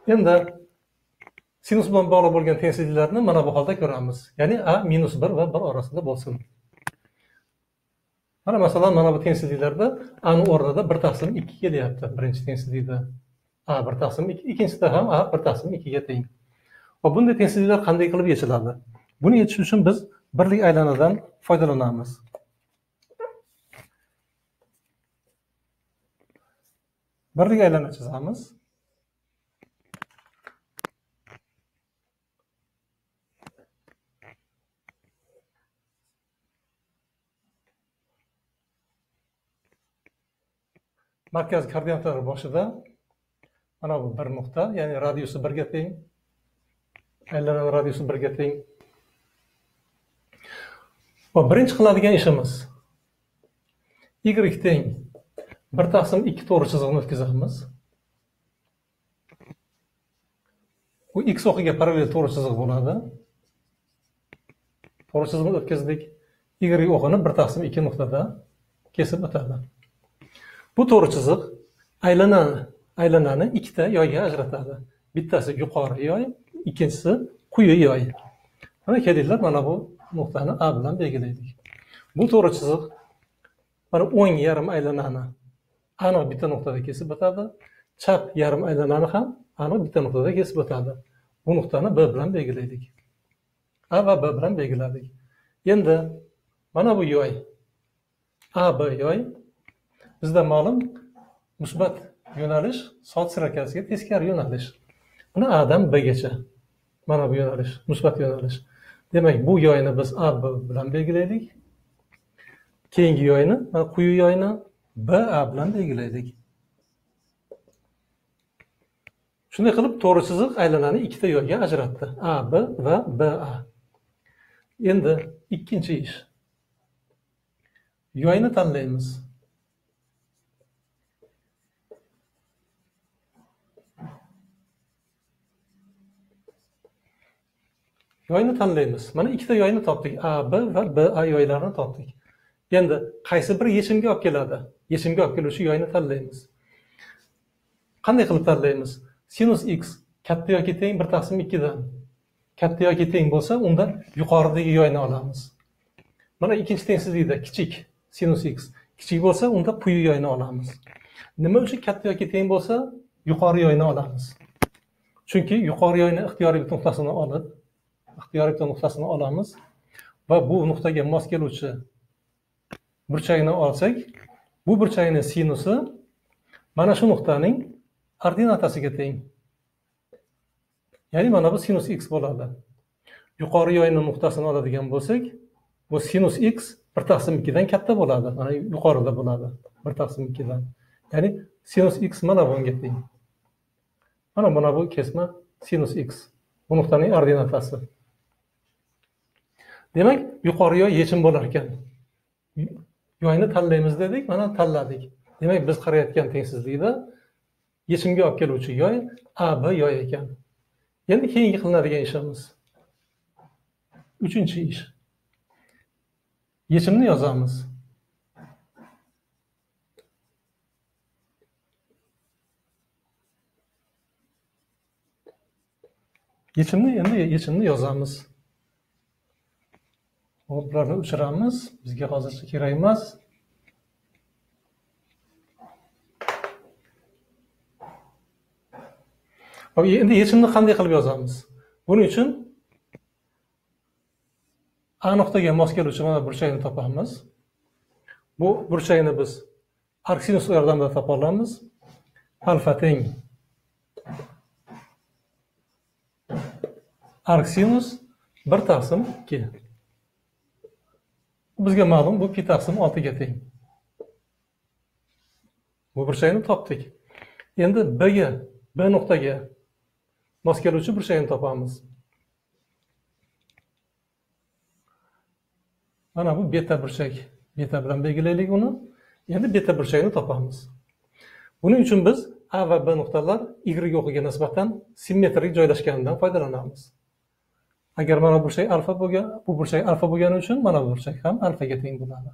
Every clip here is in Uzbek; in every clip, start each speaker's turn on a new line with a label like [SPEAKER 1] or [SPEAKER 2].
[SPEAKER 1] Endi sinus bilan bog'liq bo'lgan tengsizliklarni mana bu holda ko'ramiz. Ya'ni a minus 1 va 1 orasida bo'lsin. Mana masalan mana bu tengsizliklarda a ning o'rnida 1 taqsim 2 kelyapti. Birinchi tengsizlikda a 1 taqsim 2, ikkinchisida ham a 1 taqsim 2 ga teng. Va bunday tengsizliklar qanday qilib yechiladi? Buni yechish uchun biz birlik aylanadan foydalanamiz. Birlik aylana chizamiz. Markaz koordinatlari boshida mana bu bir nuqta, ya'ni radiusi 1 ga teng. Aylananing radiusi 1 ga teng. Va birinchi qiladigan ishimiz y teng 1 taqsim 2 to'g'ri chiziqni o'tkazamiz. Bu x o'qiga parallel to'g'ri chiziq bo'ladi. To'g'ri chiziqni o'tkazdik. Y o'qini 1 taqsim 2 nuqtada kesib o'tadi. Bu to'g'ri chiziq aylanani ikkita yoyga ajratadi. Bittasi yuqori yoy, ikkinchisi quyi yoy. Mana kelinglar, mana bu nuqtani A bilan belgilaydik. Bu to'g'ri chiziq mana o'ng yarim aylanani aniq bitta nuqtada kesib o'tadi. Chap yarim aylanani ham aniq bitta nuqtada kesib o'tadi. Bu nuqtani B bilan belgilaydik. A va B bilan belgiladik. Endi mana bu yoy A B yoy bizda ma'lum musbat yo'nalish soat harakatiga teskari yo'nalish. Buni A dan B gacha. Mana bu yo'nalish musbat yo'nalish. Demak, bu yoyni biz A B bilan belgilaydik. Keyingi yoyni, mana quyi yoyni B A bilan belgilaydik. Shunday qilib to'g'ri chiziq aylanani ikkita yoyga ajratdi. A B va B A. Endi ikkinchi ish. Yoyni tanlaymiz. Yoyni tanlaymiz. Mana ikkita yoyni topdik. A B va B A yoylarini topdik. Endi qaysi biri yechimga olib keladi? Yechimga olib keluvchi yoyni tanlaymiz. Qanday qilib tanlaymiz? Sinus x katta yoki teng 1 taqsim 2 dan. Katta yoki teng bo'lsa, unda yuqoridagi yoyni olamiz. Mana ikkinchi tengsizlikda kichik sinus x kichik bo'lsa, unda quyi yoyni olamiz. Nima uchun katta yoki teng bo'lsa, yuqori yoyni olamiz? Chunki yuqori yoyni ixtiyoriy bitta nuqtasini olamiz va bu nuqtaga mos keluvchi burchagini olsak, bu burchagning sinusi mana shu nuqtaning ordinatasiga teng. Ya'ni mana bu sinus x bo'ladi. Yuqori yoyning nuqtasini oladigan bo'lsak, bu sinus x 1 taqsim 2 dan katta bo'ladi. Mana yuqorida bo'ladi 1 taqsim 2 dan. Ya'ni sinus x mana bunga teng. Mana bu kesma sinus x. Bu nuqtaning ordinatasi. Demak, yuqori yoy yechim bo'lar ekan. Yoyni tanlaymiz dedik, mana tanladik. Demak, biz qarayotgan tengsizlikda yechimga olib keluvchi yoy A B yoy ekan. Endi keyingi qilinadigan ishimiz. Uchinchi ish. Yechimni yozamiz. Yechimni yozamiz. Bularni o'chiramiz. Bizga hozircha kerak emas. Endi yechimni qanday qilib yozamiz? Buning uchun A nuqtaga mos keluvchi mana burchakni topamiz. Bu burchakni biz arksinus yordamida topa olamiz. Alfa teng arksinus 1 taqsim 2. Bizga ma'lum bu 2 taqsim 6 ga teng. Bu burchakni topdik. Endi B nuqtaga mos keluvchi burchakni topamiz. Mana bu beta burchak. Beta bilan belgilaylik uni. Endi beta burchagini topamiz. Buning uchun biz A va B nuqtalar Y o'qiga nisbatan simmetrik joylashganidan foydalanamiz. Agar mana bu burchak alfa bo'lgani uchun mana bu burchak ham alfaga teng bo'ladi.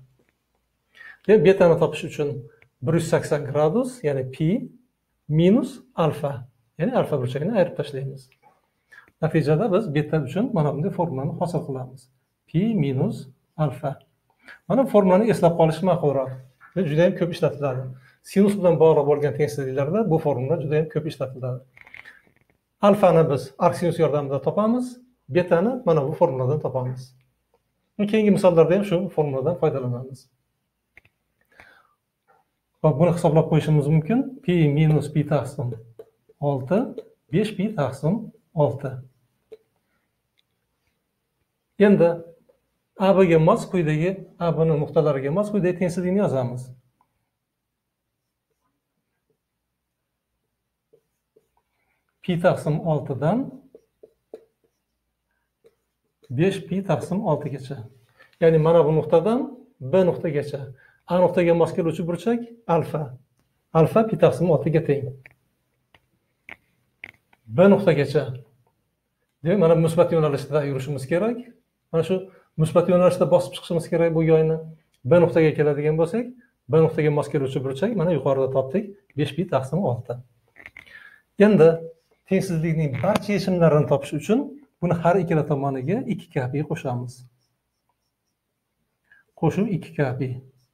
[SPEAKER 1] Betani topish uchun 180 gradus, ya'ni pi minus alfa, ya'ni alfa burchagini ayirib tashlaymiz. Natijada biz beta uchun mana bunday formulani hosil qilamiz. Pi minus alfa. Mana formulani eslab qolish ma'qulroq. Juda ham ko'p ishlatiladi. Sinus bilan bog'liq bo'lgan tengsizliklarda bu formula juda ham ko'p ishlatiladi. Alfani biz arcsinus yordamida topamiz, betani mana bu formuladan topamiz. Keyingi misollarda ham shu formuladan foydalanamiz. Hop, buni hisoblab qo'yishimiz mumkin. Pi minus pi taqsim 6, 5 pi taqsim 6. Endi AB'ga mos quyidagi AB'ning nuqtalariga mos quyidagi tengsizlikni yozamiz. Pi taqsim 6dan 5 pi taqsim 6 gacha. Ya'ni mana bu nuqtadan B nuqtagacha. A nuqtaga mos keluvchi burchak alfa. Alfa pi taqsim 6 ga teng. B nuqtagacha. Demak, mana musbat yo'nalishda yurishimiz kerak. Mana shu musbat yo'nalishda bosib chiqishimiz kerak bu yoyni. B nuqtaga keladigan bo'lsak, B nuqtaga mos keluvchi burchak mana yuqorida topdik, 5 pi taqsim 6. Endi tengsizlikning barcha yechimlarini topish uchun buni har ikkala tomoniga 2k pi qo'shamiz. Qo'shuv 2k pi.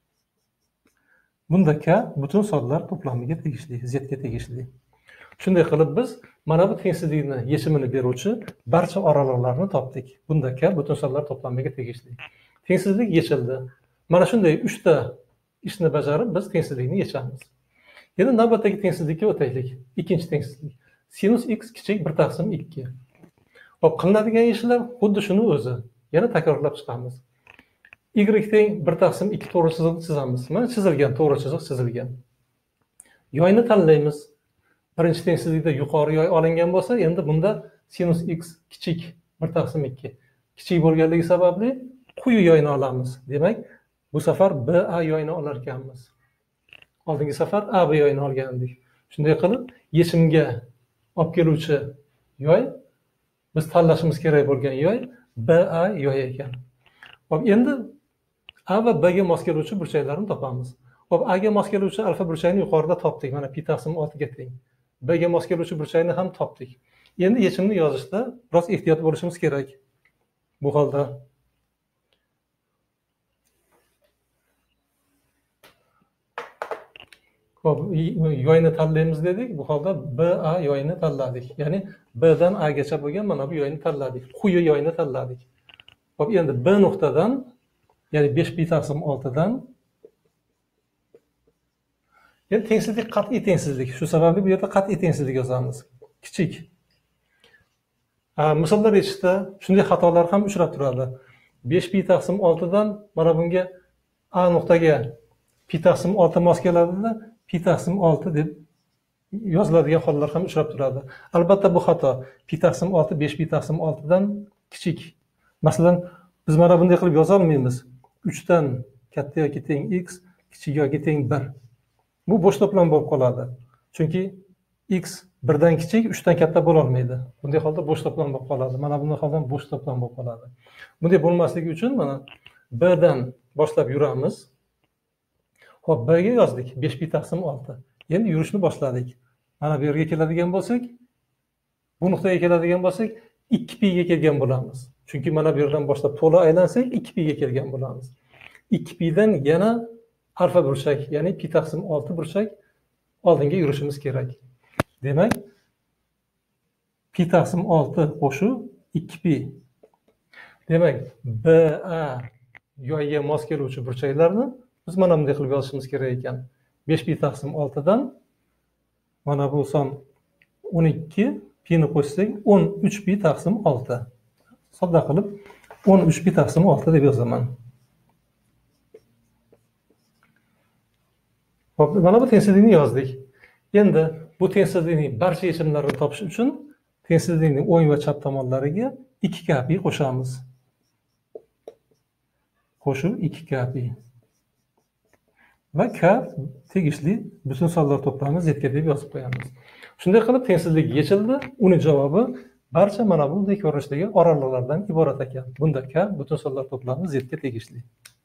[SPEAKER 1] Bunda k butun sonlar to'plamiga tegishli, z ga tegishli. Shunday qilib biz mana bu tengsizlikni yechimini beruvchi barcha oraliqlarni topdik. Bunda k butun sonlar to'plamiga tegishli. Tengsizlik yechildi. Mana shunday 3 ta ishni bajarib biz tengsizlikni yechamiz. Endi navbatdagi tengsizlikka o'taylik. Ikkinchi tengsizlik. Sinus x kichik 1 taqsim 2. Hop, qilinadigan ishlar xuddi shuni o'zi. Yana takrorlab chiqamiz. Y teng 1 taqsim 2 to'g'ri chiziq chizamiz. Mana chizilgan to'g'ri chiziq chizilgan. Yoyni tanlaymiz. Birinchi tengsizlikda yuqori yoy olingan bo'lsa, endi bunda sinus x kichik 1 taqsim 2. Kichik bo'lganligi sababli quyi yoyni olamiz. Demak, bu safar BA yoyni olar ekanmiz. Oldingi safar AB yoyni olgan edik. Shunday qilib, yechimga olib keluvchi yoy, biz tanlashimiz kerak bo'lgan yoy BA yoy ekan. Hop, endi A va B ga mos keluvchi burchaklarni topamiz. Hop, A ga mos keluvchi alfa burchagini yuqorida topdik. Mana pi taqsim 6 ga teng. B ga mos keluvchi burchakni ham topdik. Endi yechimni yozishda biroz ehtiyot bo'lishimiz kerak. Bu holda hop, yoyni tanlaymiz dedik. Bu holda BA yoyini tanladik. Ya'ni B dan A gacha bo'lgan mana bu yoyni tanladik. Quyi yoyni tanladik. Hop, endi B nuqtadan, ya'ni 5 pi taqsim 6 dan endi tengsizlik qat'iy tengsizlik. Shu sababli bu yerda qat'iy tengsizlik yozamiz. Kichik. Misollar yechishda shunday xatolar ham uchrab turadi. 5 pi taqsim 6 dan mana bunga A nuqtaga pi taqsim 6 mos keladida, pi taqsim 6 deb yoziladigan hollar ham uchrab turadi. Albatta bu xato. Pi taqsim 6 5 pi taqsim 6 dan kichik. Masalan, biz mana bunday qilib yoza olmaymiz. 3 dan katta yoki teng x, kichik yoki teng 1. Bu bo'sh to'plam bo'lib qoladi. Chunki x 1 dan kichik, 3 dan katta bo'la olmaydi. Bunday holda bo'sh to'plam bo'lib qoladi. Mana bunday holda bo'sh to'plam bo'lib qoladi. Bunday bo'lmasligi uchun mana B dan boshlab yuramiz. Hop, B ga yozdik 5 pi taqsim 6. Endi yurishni boshladik. Mana bu yerga keladigan bo'lsak, bu nuqtaga keladigan bo'lsak, 2 pi ga kelgan bo'lamiz. Chunki mana bu yerdan boshlab to'la aylansak 2 pi ga kelgan bo'lamiz. 2 pi dan yana alfa burchak, ya'ni pi taqsim 6 burchak oldinga yurishimiz kerak. Demak, pi taqsim 6 qo'shuv 2 pi. Demak, BA yoyga mos keluvchi burchaklarni biz mana bunday qilib yozishimiz kerak ekan. 5 pi taqsim 6 dan mana bu son 12 pi ni qo'shsak 13 pi taqsim 6. Sodda qilib 13 pi taqsim 6 deb yozaman. Hop, mana bu tengsizlikni yozdik. Endi bu tengsizlikning barcha yechimlarini topish uchun tengsizlikning o'ng va chap tomonlariga 2k pi qo'shamiz. Qo'shuv 2k pi. Va k tegishli butun sonlar to'plami z ga deb yozib qo'yamiz. Shunday qilib tengsizlik yechildi. Uning javobi barcha mana bunday ko'rinishdagi oraliqlardan iborat ekan. Bunda k butun sonlar to'plami z ga tegishli.